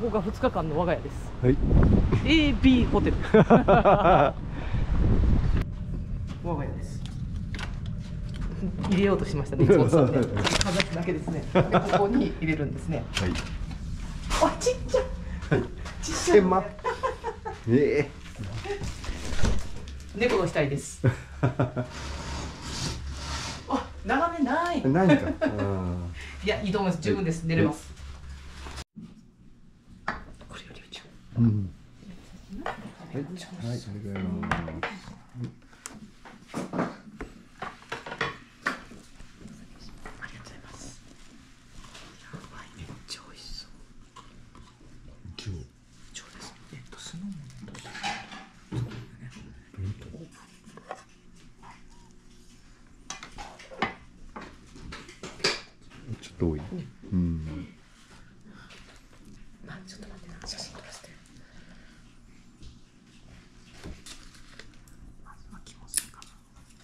こが2日間の我が家です。 はい。 AB ホテル。我が家です。入れようとしましたね。いつもそうね。形だけですね。で、ここに入れるんですね。 はい。 あ、ちっちゃ。 はい。 ちっちゃい。猫の額です。あ、眺めない。 ないか。 いや、いいと思います。十分です。寝れます。これよりうちゃう。 はい。はい。ありがとうございます。ちょっと多い。うん。 あ、ちょっと待ってな、写真撮らせて。まずは気持ちいいかな。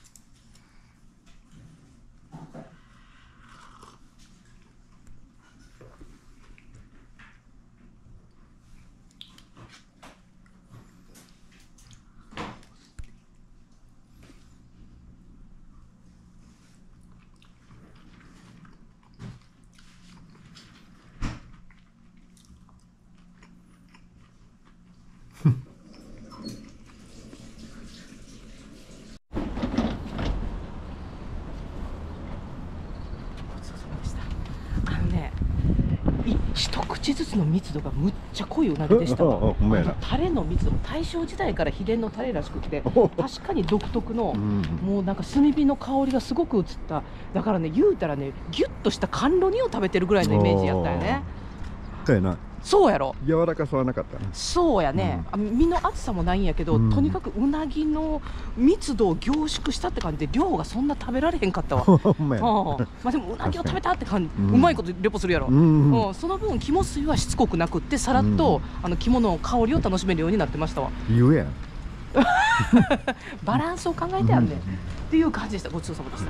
一口ずつの密度がむっちゃ濃いうなぎでしたわ。タレの密度も大正時代から秘伝のタレらしくて、確かに独特の、もうなんか炭火の香りがすごく移った。だからね、言うたらね、ギュッとした甘露煮を食べてるぐらいのイメージやったよね。 そうやな。 そうやろ。 柔らかさはなかったな。 そうやね。身の厚さもないんやけど、とにかくうなぎの密度を凝縮したって感じで、量がそんな食べられへんかったわ。まあでもうなぎを食べたって感じ、うまいことレポするやろ。その分肝水はしつこくなくって、さらっと肝の香りを楽しめるようになってましたわ。 言うやん。 バランスを考えてやんねんっていう感じでした。ごちそうさまでした。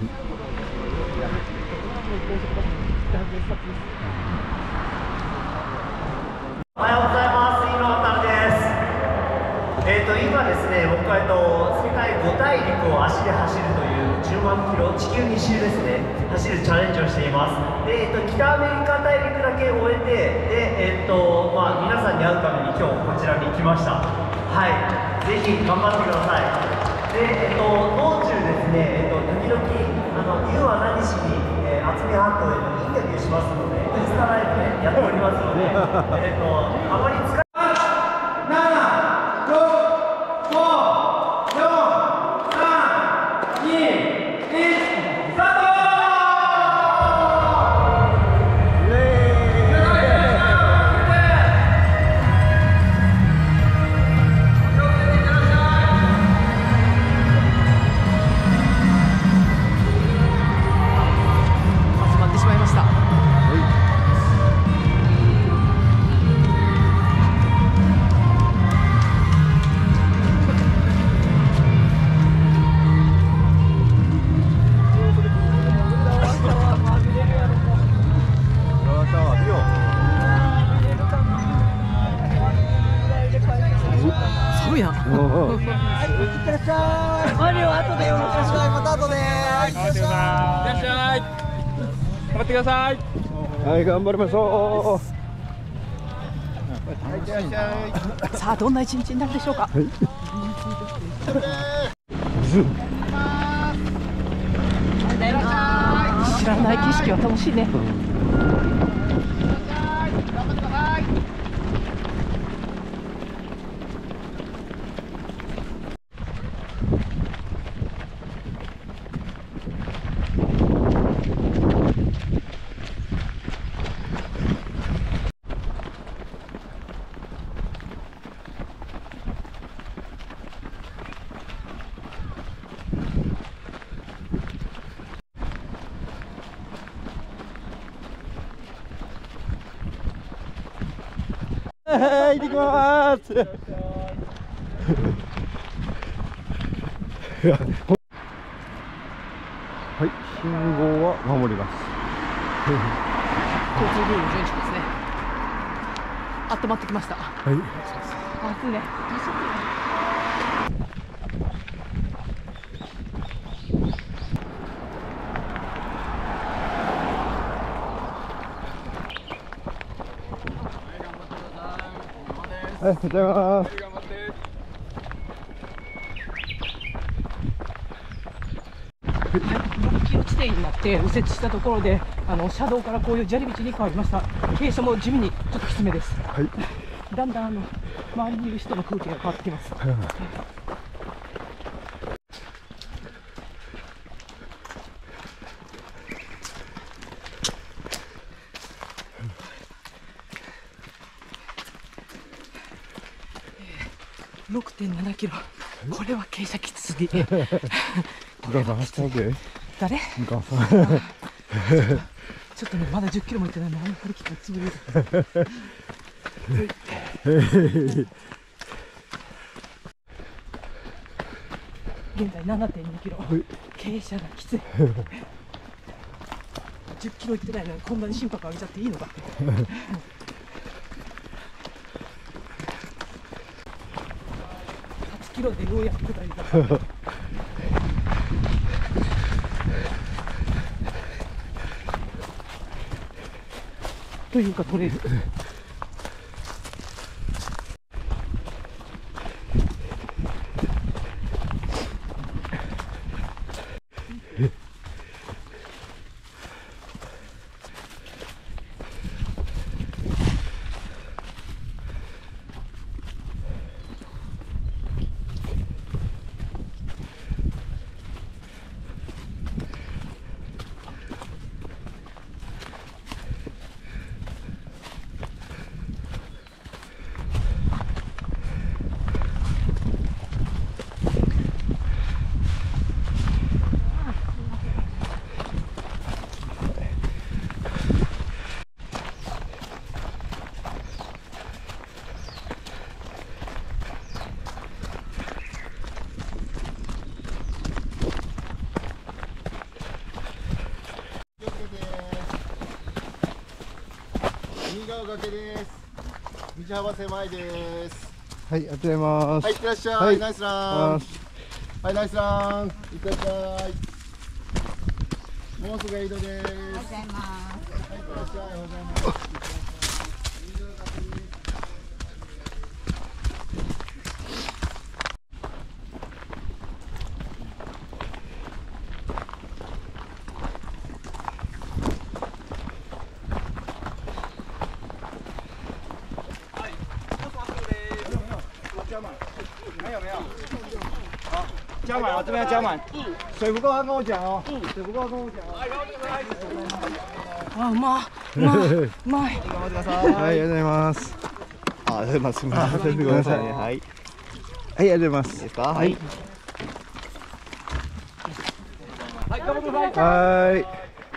おはようございます。井野航です。今ですね、僕は世界5大陸を足で走るという10万キロ、地球2周ですね、走るチャレンジをしています。で、北アメリカ大陸だけ終えて、で、皆さんに会うために今日こちらに来ました。はい、ぜひ頑張ってください。で、道中ですね、時々ユーは何しに渥美半島へのインタビューしますので、インスタライブでやっておりますので、あまり使い寒いな。 いってらっしゃい。マリオ後でよろしくお願いします。また後で。いってらっしゃい。頑張ってください。 はい、頑張りましょいってらっしゃい。 さあ、どんな一日になるでしょうか。知らない景色は楽しいね。 はい、行ってきます。はい、信号は守ります。 交通ルール遵守ですね。 温まってきました。 はい。 暑いね。 はい、おはようございます。 6キロ地点になって右折したところで車道からこういう砂利道に変わりました。傾斜も地味にちょっときつめです。 はい。 だんだん周りにいる人の空気が変わってきます。6.7 キロ、これは傾斜きつすぎ。 お母さん走ったわけ？ 誰？ お母さん。 ちょっとね、まだ10キロも行ってないの。張り切って潰れる。現在 7.2 キロ、傾斜がきつい。10キロ行ってないのにこんなに心拍上げちゃっていいのかって。8キロでようやく下りだ。というかトレイル。 右側崖です。道幅狭いです。 はい、ありがとうございます。 はい、いってらっしゃい。 はいナイスラン。はい、ナイスラン。いってらっしゃい。もうすぐエイドです。はい、いってらっしゃい。おはようございます。 加满，我这边加满。水不够他跟我讲哦。水不够他跟我讲哦。 あ、うまいうまい。 頑張ってください。 はい、ありがとうございます。 あ、すみません。ごめんなさいね。はい。 はい、ありがとうございます。 いいですか。はい。 はい、頑張ってください。 はーい。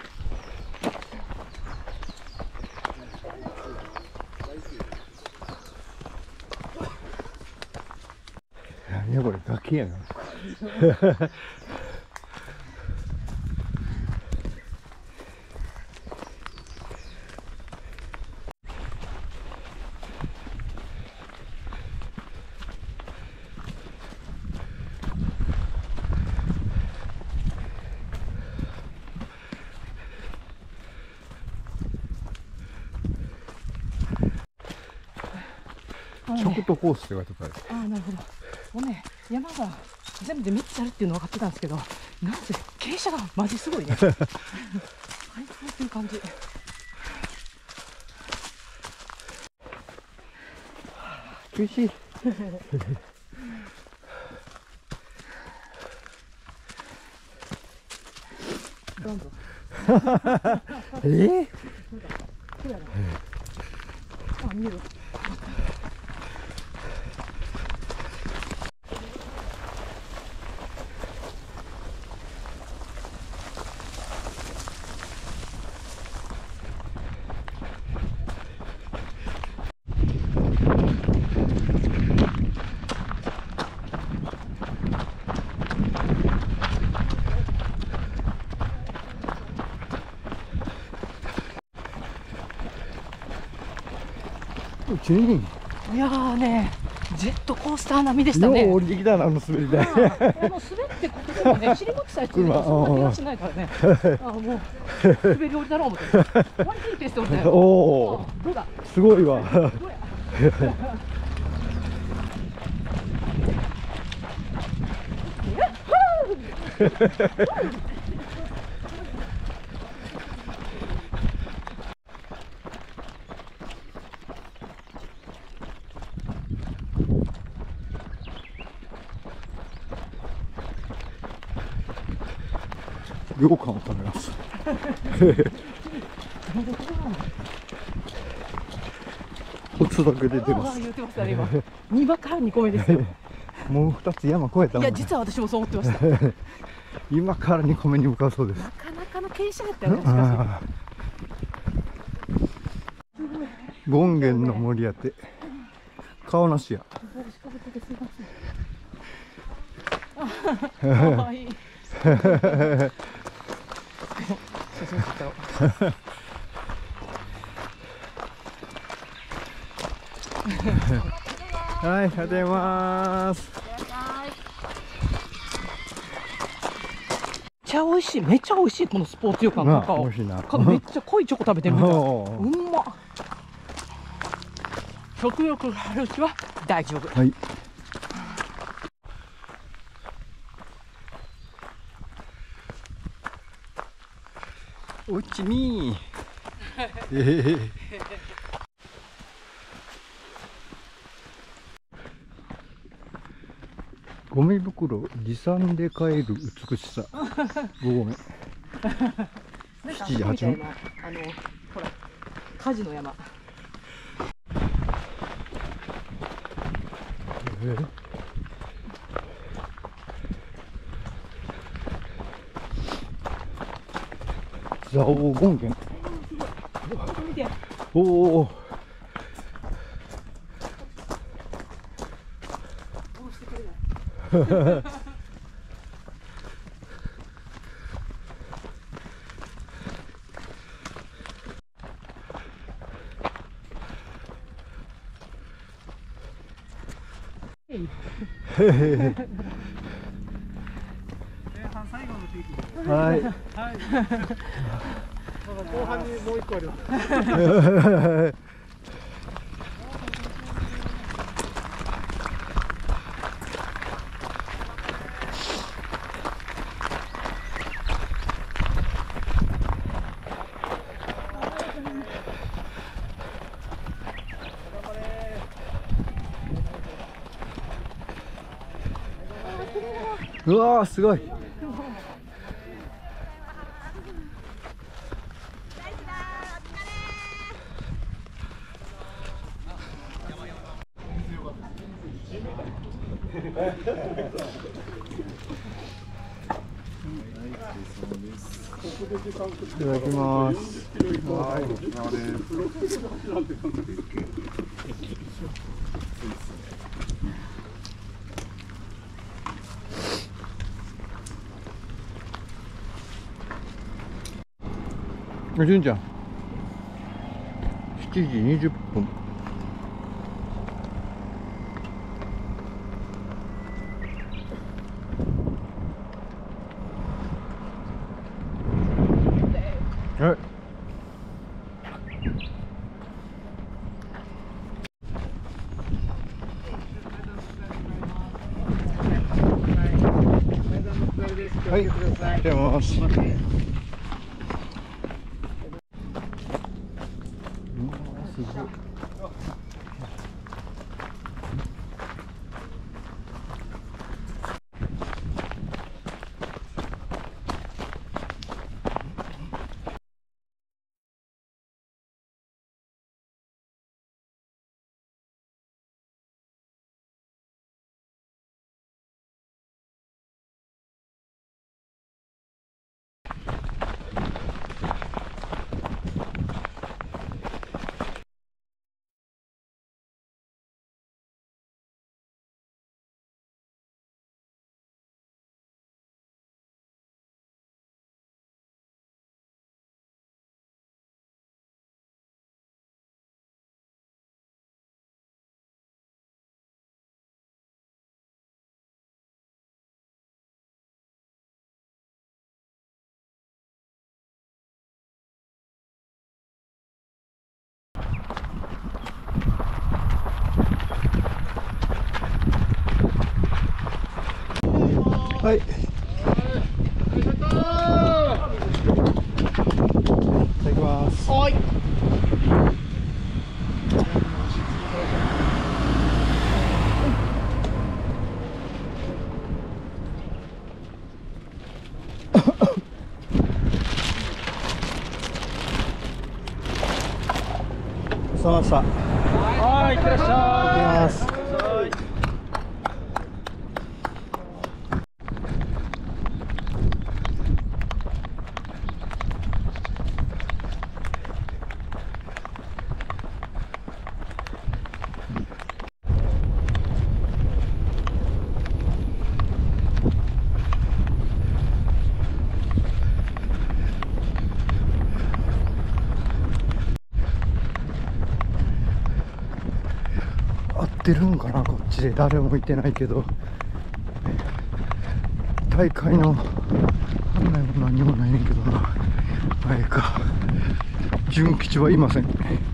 何やこれ、崖やな。直途コースって書いてある。 ああ、なるほど。もうね、山が全部で3つあるっていうのは分かってたんですけど、なんせ傾斜がマジすごいね。最高っていう感じ。 厳しい。 どんどん。あ、見える。 ちチリン。 いやーね、ジェットコースター並みでしたね。 よう降りてきたな、あの滑り台。 滑ってここでもね、尻餅さえついてもそんな怪我しないからね。もう滑り降りだろう思って。割といいペースで降りたよ。 おお、 どうだ。 すごいわ。 どうや。 羊羹を食べます。おつだけ出てます。 言ってましたね、今。2番から2個目ですよ。 もう2つ山越えたもん。 いや、実は私もそう思ってました。 今から2個目に向かうそうです。 なかなかの傾斜やったよね、しかし。 権現の森やって顔なしや。 かわいい。 はい、ありがとうございます。 めっちゃ美味しい、めっちゃ美味しい、このスポーツ旅館カカオ。 美味しいな。 めっちゃ濃いチョコ食べてるみたい。 うんまっ。食欲がある人は大丈夫。 はい。おうちに。ゴミ袋持参で帰る美しさ。5合目。7時8分。 ほら、火事の山。蔵王権現。おお。はい。 後半にもう一個あります。 うわー、すごい。いただきます。はい、こちらです。じゅんちゃん、7時20分。はい。はい、来てます。すごい。 はい。いただきます。はい。さました。 はい、いってらっしゃい。 行きます。合ってるんかな、こっちで誰もいてないけど。大会の案内も何もないねんけどな。あれか、純吉はいません。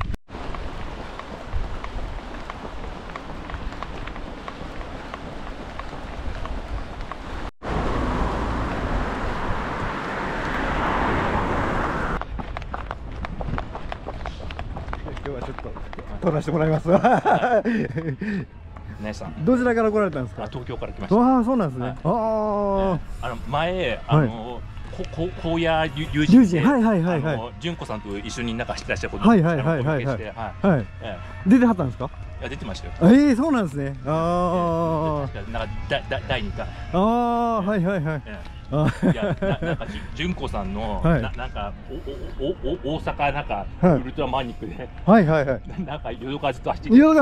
今日はちょっと撮らせてもらいますわ。 姉さん、 どちらから来られたんですか？ 東京から来ました。 ああ、そうなんですね。 はいああ、 前高野友人で、 はいはいはいはい。 純子さんと一緒になんかしてらっしゃることはいはいはいはいはい。はい。出てはったんですか？ いや出てましたよ。 そうなんですね。あ確かなんか第2回。 あ、ああ、はいはいはい。 いやなんか純子さんのなんか大阪なんかウルトラマニックで、 はいはいはい。 なんか淀川ずっと走ってきて、淀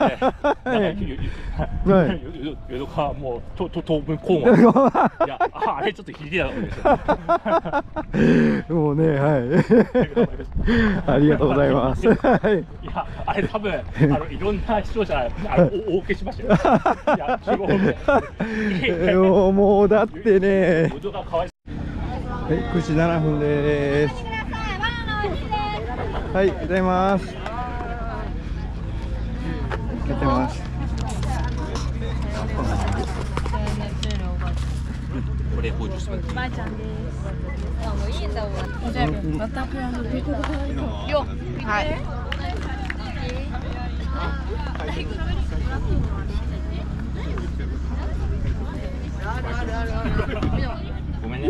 川もう当分こうも。いやあれちょっと引いてたんですよ。 もうね、はい。ありがとうございます。はい。 いやあれ多分いろんな視聴者お受けしましたよ。いやもうだってね。 はい、 9時7分です。はい、ございます。やってます。 これ補充する。 ばあちゃんです。あ、もういいんだもん。じゃあ、またプランよ。はい。 ごめんね。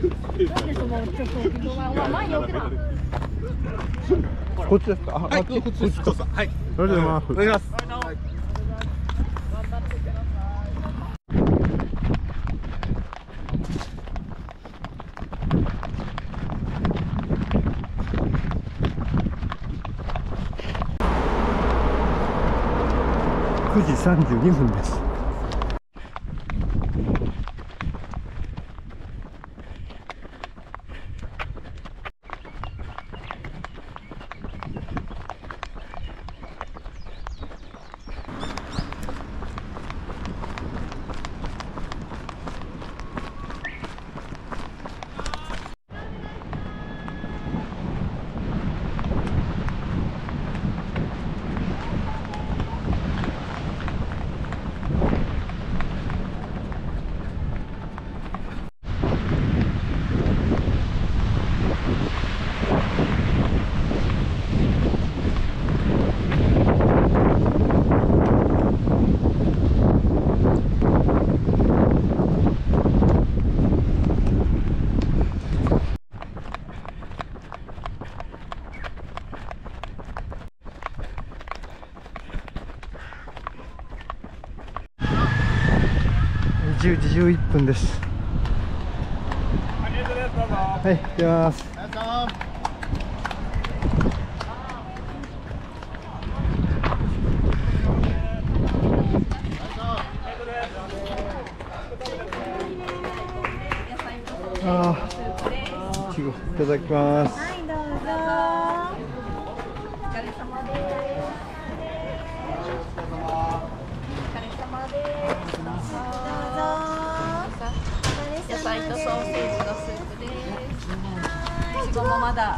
こっちですか？はい、こっちですか？はい。ありがとうございます。お願いします。9時32分です。10時11分です。はい、行きます。ああ、いちごいただきます。 はい、どうぞ。お疲れ様です。お疲れ様です。どうぞ。野菜とソーセージのスープです。いちごもまだ。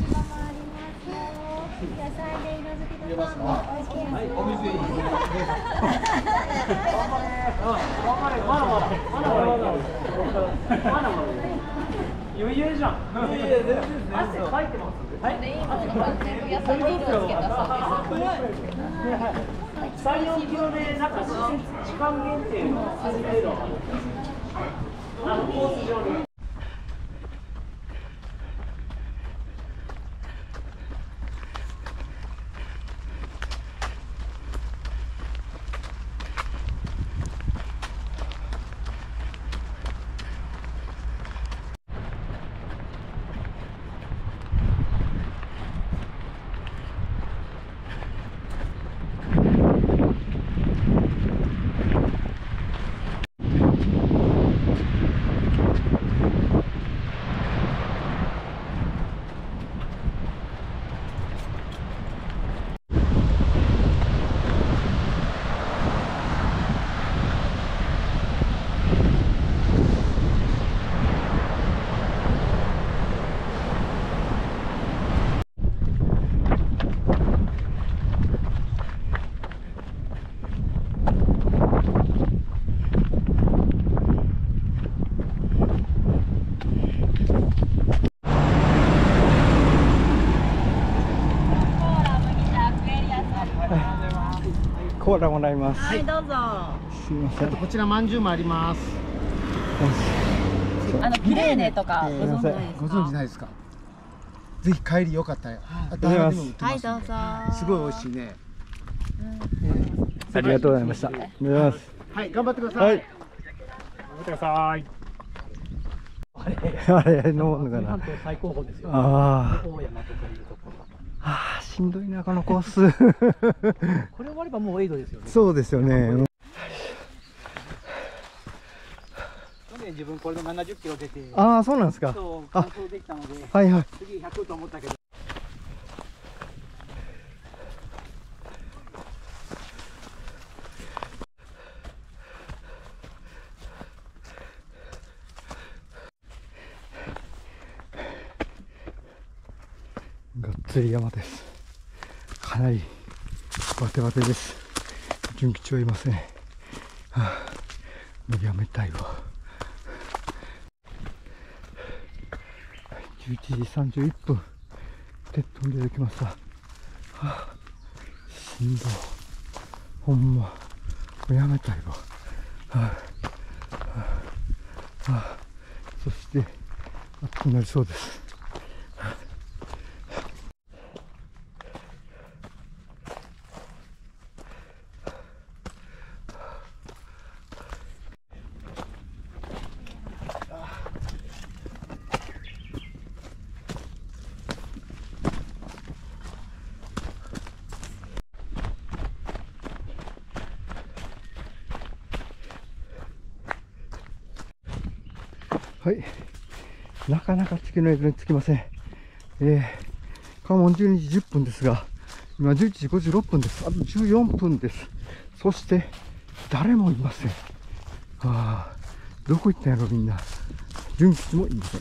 野菜で色づけとかも美味しいです。お水いい。まだまだ。 余裕じゃん。いやいや、全然汗かいてます。はい。野菜に色をつけたそうです。3、4キロでなんか時間限定のコース上に。 コーラもらいます。 はいどうぞ。 すみません。 こちらまんじゅうもあります。 ピレーネとかご存知ないですか。 ご存知ないですか。ぜひ帰りよかったら。 ありがとうございます。 はいどうぞ。 すごい美味しいね。 ありがとうございました。ありがとうございます。 はい、頑張ってください。 はい。 頑張ってください。 あれ飲むのかな。 最高峰ですよ。 あ大山とかいうところ。 あ、しんどいなこのコース。 これ終わればもうエイドですよね。 そうですよね。 去年自分これで70キロ出て、 ああ、そうなんですか。 そう完走できたので、 はいはい。 次100と思ったけど。 がっつり山です。かなりバテバテです。純吉はいません。はあ、もうやめたいわ。11時31分、鉄塔に出てきました。はあ、しんどい。ほんま、もうやめたいわ。はあはあはあ、そして暑くなりそうです。はい、なかなか月のエイドにつきません。関門12時10分ですが、今11時56分です。あと14分です。そして誰もいません。ああ、どこ行ったんやろみんな。純吉もいません。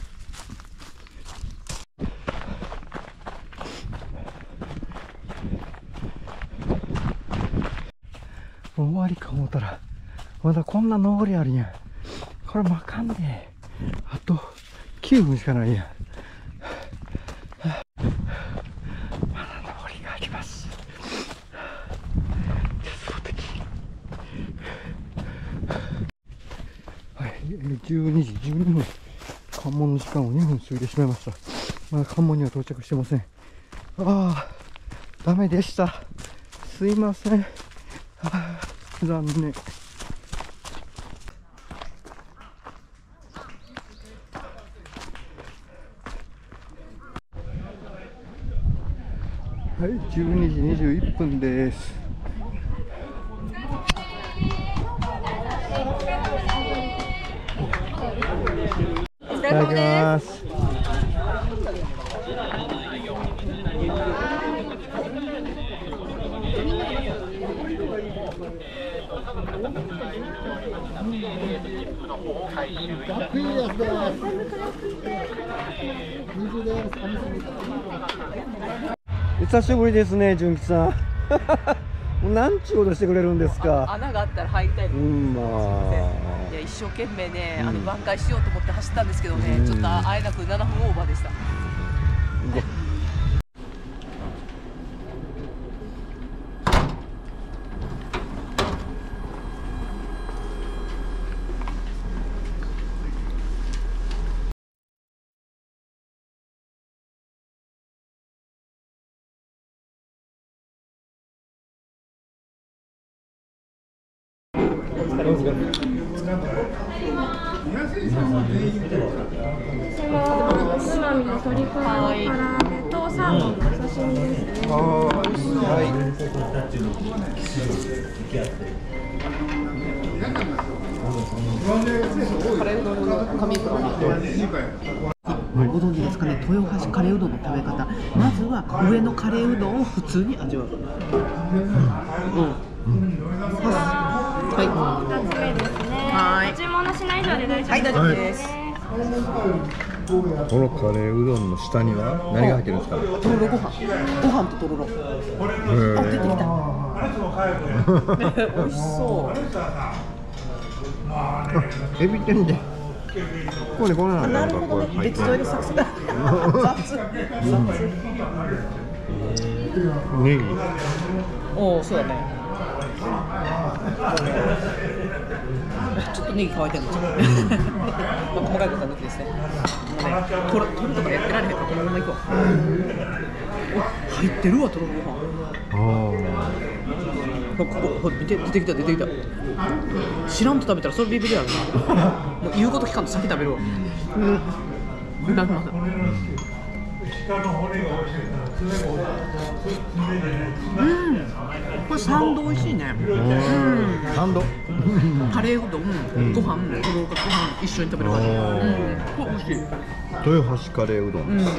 もう終わりか思ったら、まだこんな登りあるやん。これもあかんで。あと9分しかないやん。まだ登りがあります。絶望的。はい、12時12分。関門の時間を2分過ぎてしまいました。まだ関門には到着してません。ああ、ダメでした。すいません。はあ、残念。はい、12時21分です。いただきます。久しぶりですね、純吉さん。 なんちゅうことしてくれるんですか。 穴があったら入りたいの。 まいや一生懸命ね、挽回しようと思って走ったんですけどね、ちょっと会えなく7分オーバーでした。 おつまみの鶏からの唐揚げとサーモンのお刺身ですね。 カレーうどんの紙袋にご存知ですかね、豊橋カレーうどんの食べ方。まずは上のカレーうどんを普通に味わう。はい。 2つ目ですね。 はい。 注文のしない以上で大丈夫です。 はい、大丈夫です。 このカレーうどんの下には何が入ってるんですか。 とろろご飯。ご飯ととろろ。あ、出てきた。美味しそう。 エビ天で。これこれなんだ。 なるほどね。別添えでサクサク。 ネギ。 おお、そうだね。ちょっとネギ乾いてるの。細かいことは抜きですね。もうね、取るとかやってられへんからこのままいこう。お、入ってるわ、とろろご飯。ここ見て、出てきた。知らんと食べたらそれビビりやるな。もう言うこと聞かんと先食べるわ。なんかこれサンド美味しいね。 サンド。 カレーうどん、ご飯、とろろかご飯一緒に食べる感じ。これ美味しい。 豊橋カレーうどん。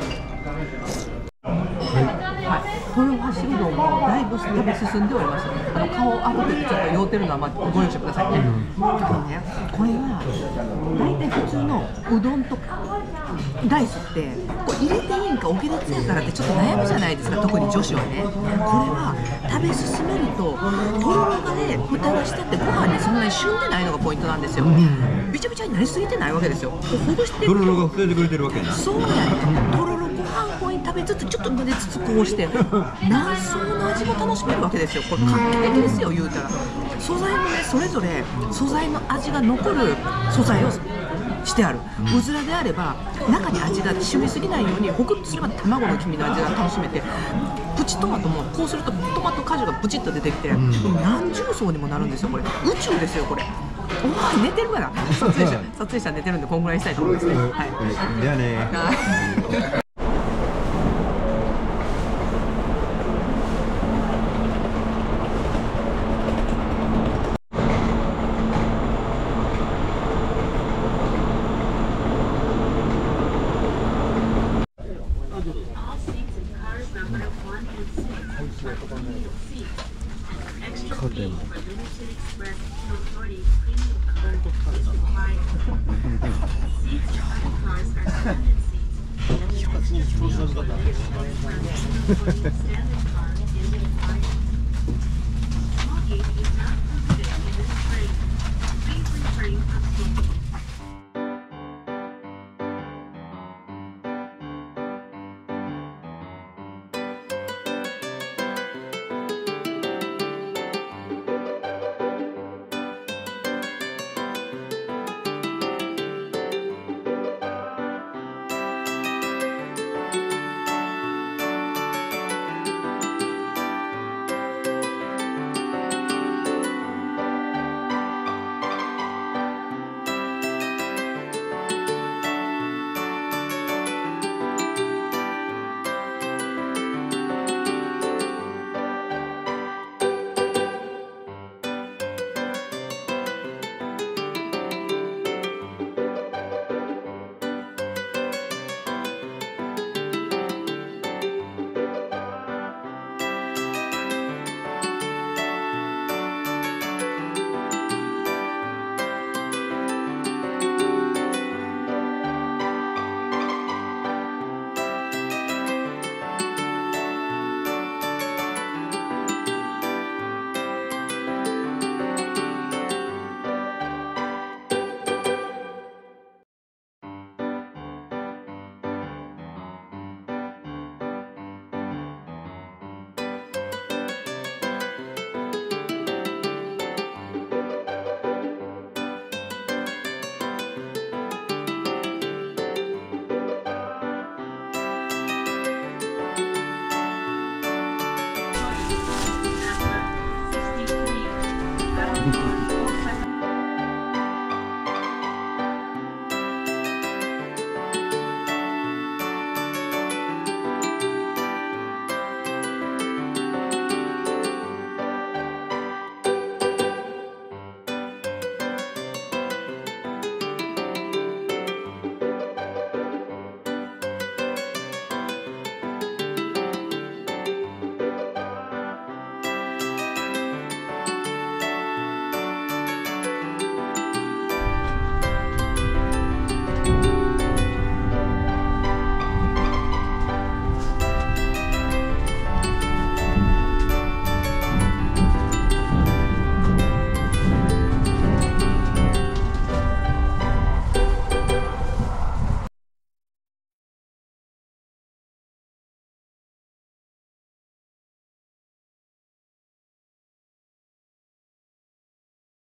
はい、豊橋うどんもだいぶ食べ進んでおります。顔を当ててちょっと酔ってるのはご容赦くださいね。これは大体普通のうどんとかライスってこれ入れていいんかお下劣やからってちょっと悩むじゃないですか、特に女子はね。これは食べ進めるととろろがね、蓋がしたってご飯にそんなにしゅんでないのがポイントなんですよ。びちゃびちゃになりすぎてないわけですよ。ほぐしてとろろが防いでくれてるわけやな。 そうやね。とろろご飯を食べつつちょっと茹でつつこうして何層の味も楽しめるわけですよ。これ画期的ですよ、言うたら。素材もね、それぞれ素材の味が残る素材をしてある。うずらであれば中に味が染みすぎないようにホクッとすれば卵の黄身の味が楽しめて、プチトマトもこうするとトマト果汁がプチッと出てきて、何重層にもなるんですよ。これ宇宙ですよこれ。お前寝てるから。撮影者寝てるんでこんぐらいにしたいと思いますね。はい。 じゃあね。 はい